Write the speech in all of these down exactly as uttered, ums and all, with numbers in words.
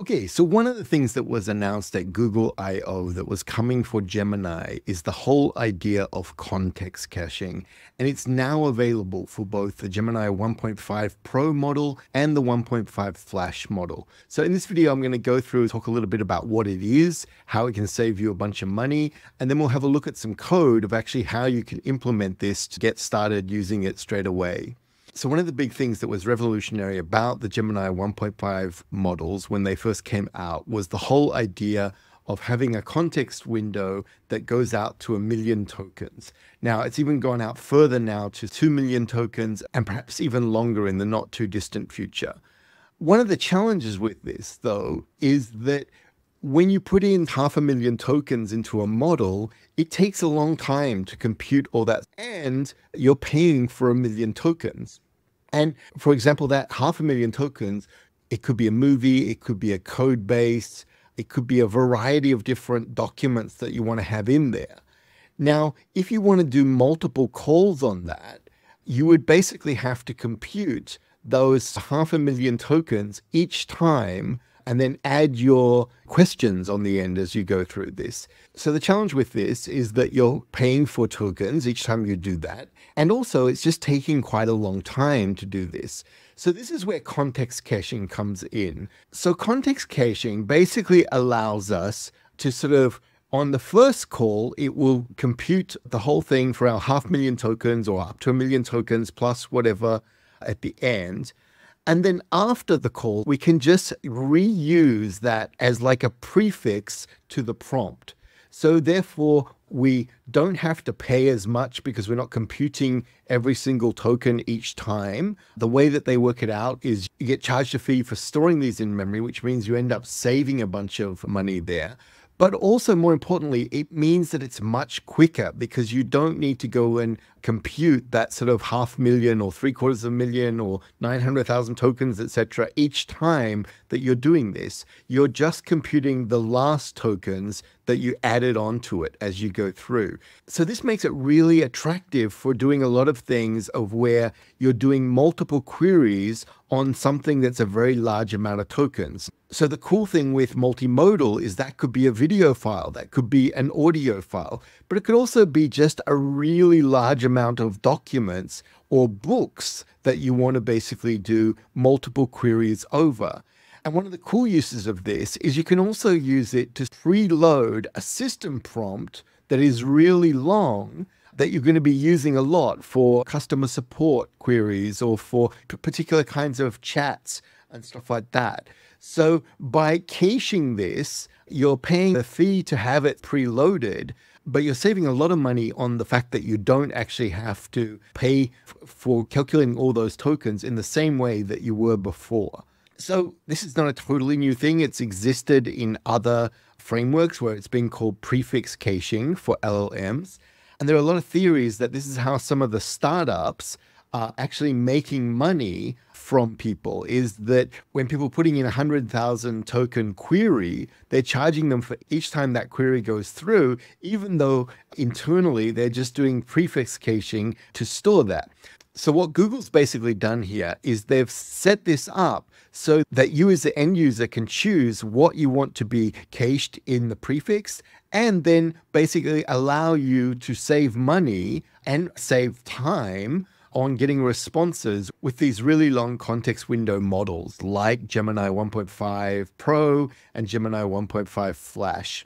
Okay, so one of the things that was announced at Google I O that was coming for Gemini is the whole idea of context caching. And it's now available for both the Gemini one point five Pro model and the one point five Flash model. So in this video, I'm going to go through and talk a little bit about what it is, how it can save you a bunch of money, and then we'll have a look at some code of actually how you can implement this to get started using it straight away. So one of the big things that was revolutionary about the Gemini one point five models when they first came out was the whole idea of having a context window that goes out to a million tokens. Now, it's even gone out further now to two million tokens and perhaps even longer in the not too distant future. One of the challenges with this, though, is that when you put in half a million tokens into a model, it takes a long time to compute all that, and you're paying for a million tokens. And for example, that half a million tokens, it could be a movie, it could be a code base, it could be a variety of different documents that you want to have in there. Now, if you want to do multiple calls on that, you would basically have to compute those half a million tokens each time and then add your questions on the end as you go through this. So the challenge with this is that you're paying for tokens each time you do that. And also it's just taking quite a long time to do this. So this is where context caching comes in. So context caching basically allows us to sort of, on the first call, it will compute the whole thing for our half million tokens or up to a million tokens plus whatever at the end. And then after the call, we can just reuse that as like a prefix to the prompt. So therefore, we don't have to pay as much because we're not computing every single token each time. The way that they work it out is you get charged a fee for storing these in memory, which means you end up saving a bunch of money there. But also, more importantly, it means that it's much quicker because you don't need to go and compute that sort of half million or three quarters of a million or nine hundred thousand tokens, et cetera. Each time that you're doing this, you're just computing the last tokens that you added onto it as you go through. So this makes it really attractive for doing a lot of things of where you're doing multiple queries on something that's a very large amount of tokens. So the cool thing with multimodal is that could be a video file, that could be an audio file, but it could also be just a really large amount of documents or books that you want to basically do multiple queries over. And one of the cool uses of this is you can also use it to preload a system prompt that is really long that you're going to be using a lot for customer support queries or for particular kinds of chats and stuff like that. So by caching this, you're paying a fee to have it preloaded, but you're saving a lot of money on the fact that you don't actually have to pay for calculating all those tokens in the same way that you were before. So this is not a totally new thing. It's existed in other frameworks where it's been called prefix caching for L L Ms. And there are a lot of theories that this is how some of the startups are actually making money from people, is that when people are putting in a one hundred thousand token query, they're charging them for each time that query goes through, even though internally they're just doing prefix caching to store that. So what Google's basically done here is they've set this up so that you as the end user can choose what you want to be cached in the prefix and then basically allow you to save money and save time on getting responses with these really long context window models like Gemini one point five Pro and Gemini one point five Flash.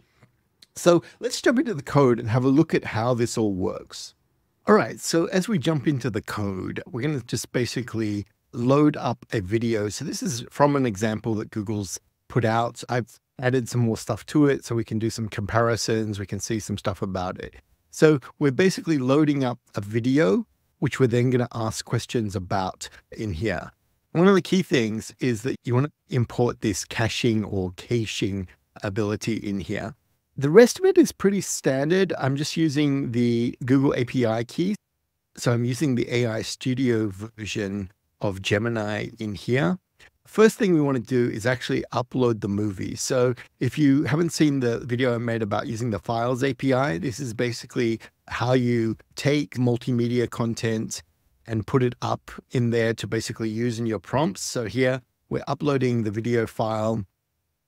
So let's jump into the code and have a look at how this all works. All right, so as we jump into the code, we're going to just basically load up a video. So this is from an example that Google's put out. I've added some more stuff to it so we can do some comparisons. We can see some stuff about it. So we're basically loading up a video, which we're then going to ask questions about in here. One of the key things is that you want to import this caching or caching ability in here. The rest of it is pretty standard. I'm just using the Google A P I key. So I'm using the A I Studio version of Gemini in here. First thing we want to do is actually upload the movie. So if you haven't seen the video I made about using the Files A P I, this is basically how you take multimedia content and put it up in there to basically use in your prompts. So here we're uploading the video file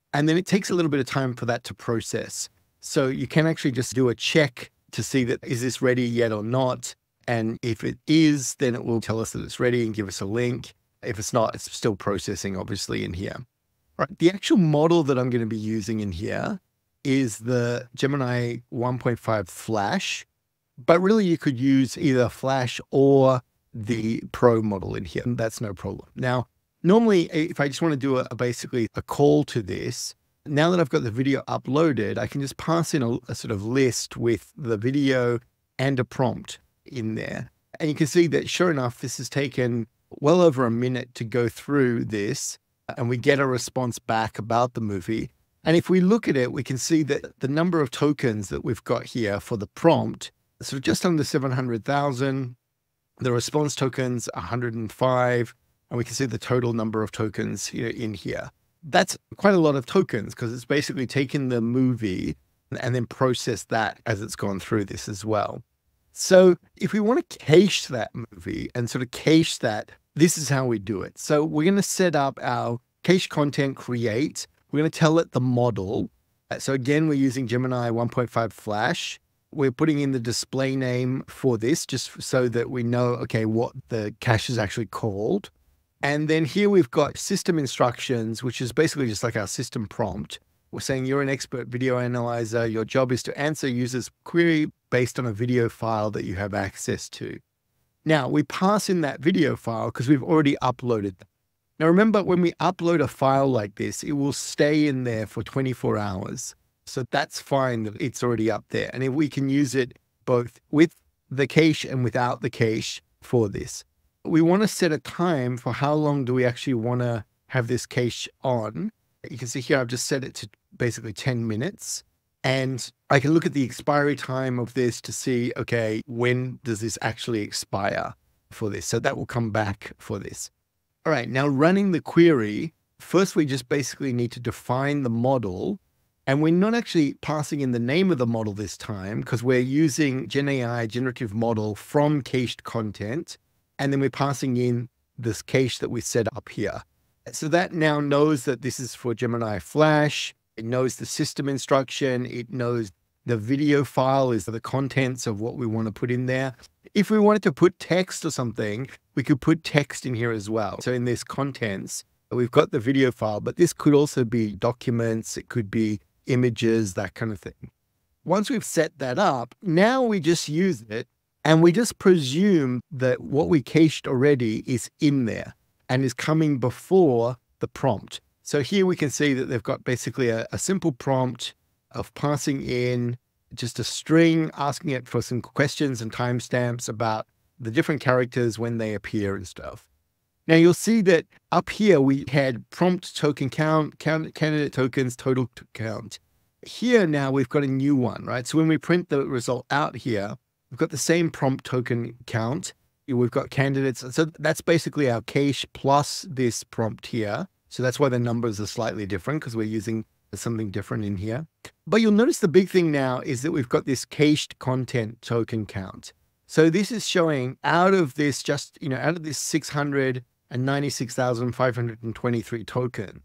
And then it takes a little bit of time for that to process. So you can actually just do a check to see that, is this ready yet or not? And if it is, then it will tell us that it's ready and give us a link. If it's not, it's still processing, obviously, in here. All right. The actual model that I'm going to be using in here is the Gemini one point five Flash, but really you could use either Flash or the Pro model in here. That's no problem. Now, normally, if I just want to do a, basically a call to this, now that I've got the video uploaded, I can just pass in a, a sort of list with the video and a prompt in there. And you can see that sure enough, this has taken well over a minute to go through this, and we get a response back about the movie. And if we look at it, we can see that the number of tokens that we've got here for the prompt, sort of just under seven hundred thousand, the response tokens, one hundred five, and we can see the total number of tokens here in here. That's quite a lot of tokens because it's basically taken the movie and then processed that as it's gone through this as well. So if we want to cache that movie and sort of cache that, this is how we do it. So we're going to set up our cache content create. We're going to tell it the model. So again, we're using Gemini one point five Flash. We're putting in the display name for this just so that we know, okay, what the cache is actually called. And then here we've got system instructions, which is basically just like our system prompt. We're saying you're an expert video analyzer. Your job is to answer users' query based on a video file that you have access to. Now we pass in that video file because we've already uploaded them. Now remember, when we upload a file like this, it will stay in there for twenty-four hours. So that's fine that it's already up there. And if we can use it both with the cache and without the cache for this. We want to set a time for how long do we actually want to have this cache on. You can see here, I've just set it to basically ten minutes. And I can look at the expiry time of this to see, okay, when does this actually expire for this? So that will come back for this. All right, now running the query, first we just basically need to define the model. And we're not actually passing in the name of the model this time because we're using Gen A I generative model from cached content. And then we're passing in this cache that we set up here. So that now knows that this is for Gemini Flash. It knows the system instruction. It knows the video file is the contents of what we want to put in there. If we wanted to put text or something, we could put text in here as well. So in this contents, we've got the video file, but this could also be documents. It could be images, that kind of thing. Once we've set that up, now we just use it and we just presume that what we cached already is in there and is coming before the prompt. So here we can see that they've got basically a, a simple prompt of passing in just a string, asking it for some questions and timestamps about the different characters when they appear and stuff. Now you'll see that up here we had prompt token count, count candidate tokens, total count. Here now we've got a new one, right? So when we print the result out here, we've got the same prompt token count. We've got candidates. So that's basically our cache plus this prompt here. So that's why the numbers are slightly different because we're using something different in here. But you'll notice the big thing now is that we've got this cached content token count. So this is showing out of this just, you know, out of this six hundred ninety-six thousand five hundred twenty-three token,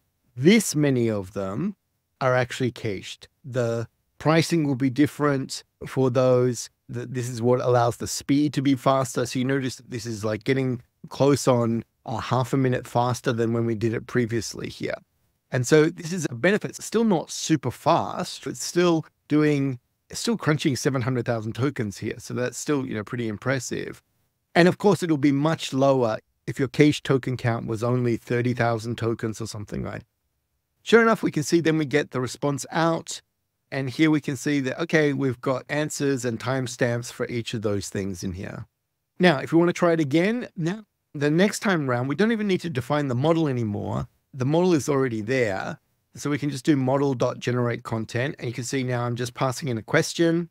this many of them are actually cached. The pricing will be different for those. This is what allows the speed to be faster. So you notice that this is like getting close on uh, half a minute faster than when we did it previously here. And so this is a benefit. It's still not super fast. It's still doing, it's still crunching seven hundred thousand tokens here. So that's still, you know, pretty impressive. And of course, it'll be much lower if your cache token count was only thirty thousand tokens or something, right? Sure enough, we can see then we get the response out. And here we can see that, okay, we've got answers and timestamps for each of those things in here. Now, if we want to try it again, now the next time round, we don't even need to define the model anymore. The model is already there. So we can just do model.generate content. And you can see now I'm just passing in a question.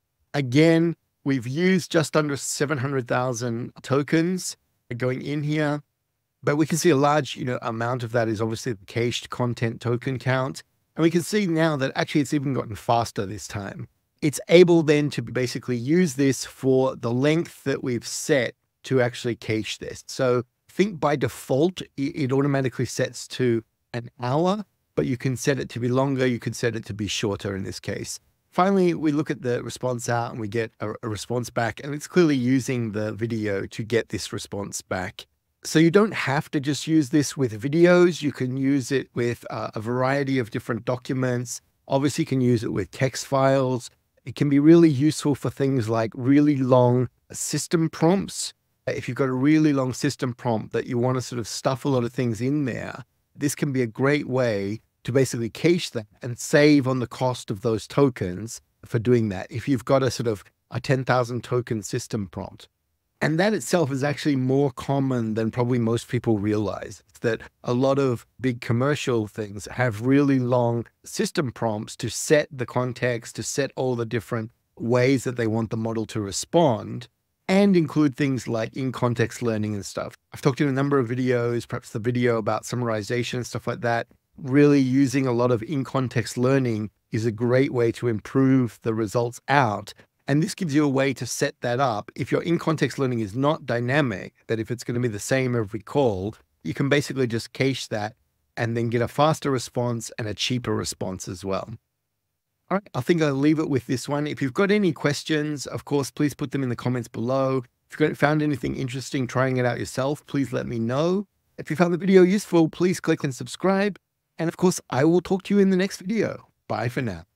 Again, we've used just under seven hundred thousand tokens going in here, but we can see a large, you know, amount of that is obviously the cached content token count. And we can see now that actually it's even gotten faster this time. It's able then to basically use this for the length that we've set to actually cache this. So I think by default, it automatically sets to an hour, but you can set it to be longer. You can set it to be shorter in this case. Finally, we look at the response out and we get a, a response back, and it's clearly using the video to get this response back. So you don't have to just use this with videos. You can use it with uh, a variety of different documents. Obviously, you can use it with text files. It can be really useful for things like really long system prompts. If you've got a really long system prompt that you want to sort of stuff a lot of things in there, this can be a great way to basically cache that and save on the cost of those tokens for doing that. If you've got a sort of a ten thousand token system prompt. And that itself is actually more common than probably most people realize. It's that a lot of big commercial things have really long system prompts to set the context, to set all the different ways that they want the model to respond, and include things like in-context learning and stuff. I've talked in a number of videos, perhaps the video about summarization and stuff like that. Really using a lot of in-context learning is a great way to improve the results out. And this gives you a way to set that up. If your in-context learning is not dynamic, that if it's going to be the same every call, you can basically just cache that and then get a faster response and a cheaper response as well. All right, I think I'll leave it with this one. If you've got any questions, of course, please put them in the comments below. If you've found anything interesting trying it out yourself, please let me know. If you found the video useful, please click and subscribe. And of course, I will talk to you in the next video. Bye for now.